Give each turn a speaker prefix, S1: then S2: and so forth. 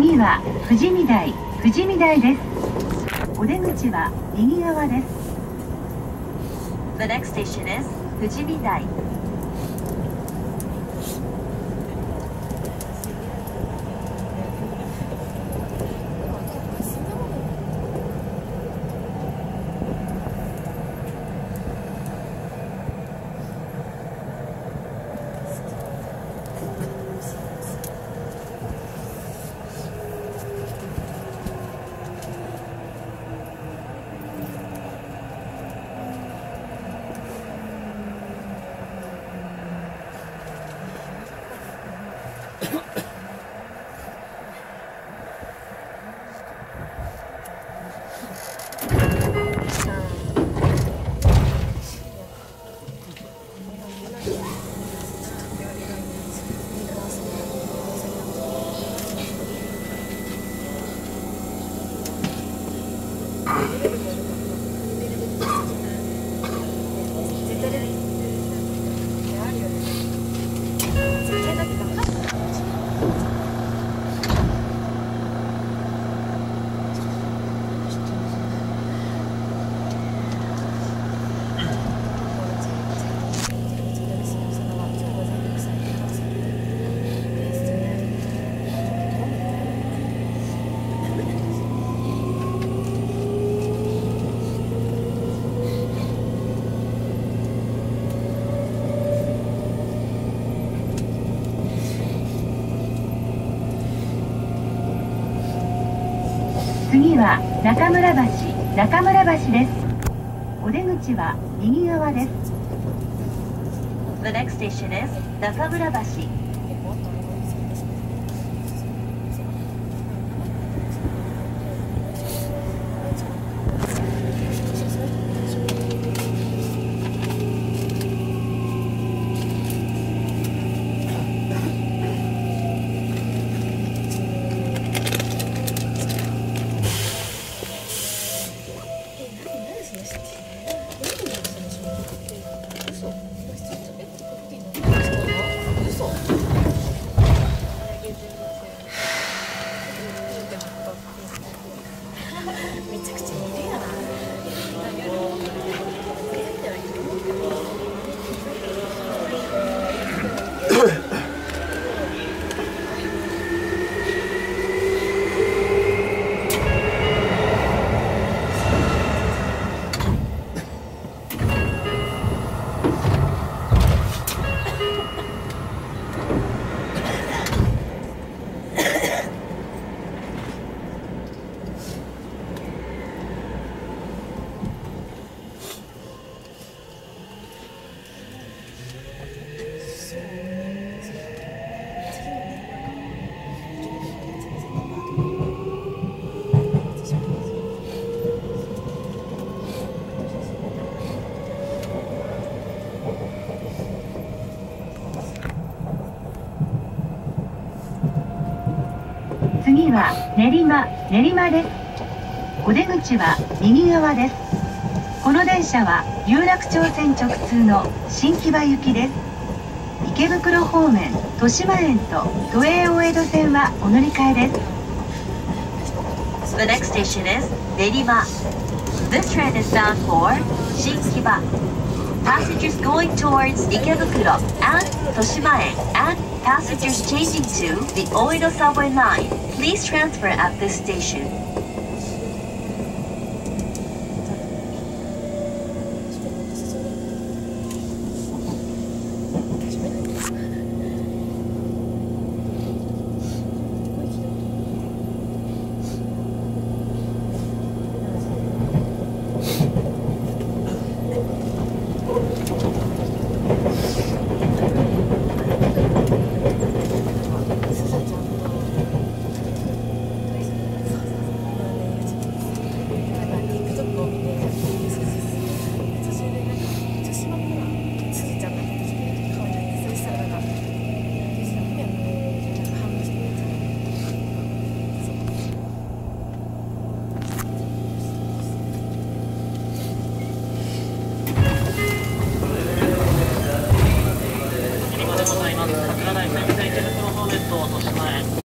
S1: 次は富士見台です。お出口は右側です。
S2: The next station is 富士見台。
S1: 次は中村橋です。お出口は右側です。
S2: The next station is 中村橋。
S3: めちゃくちゃ似るやな。
S1: 次は練馬です。お出口は右側です。この電車は有楽町線直通の新木場行きです。池袋方面、豊島園と都営大江戸線はお乗り換えです。
S2: The next station is 練馬。 This train is bound for 新木場。 Passengers going towards 池袋 and 豊島園 and passengers changing to the Oedo subway line, please transfer at this station.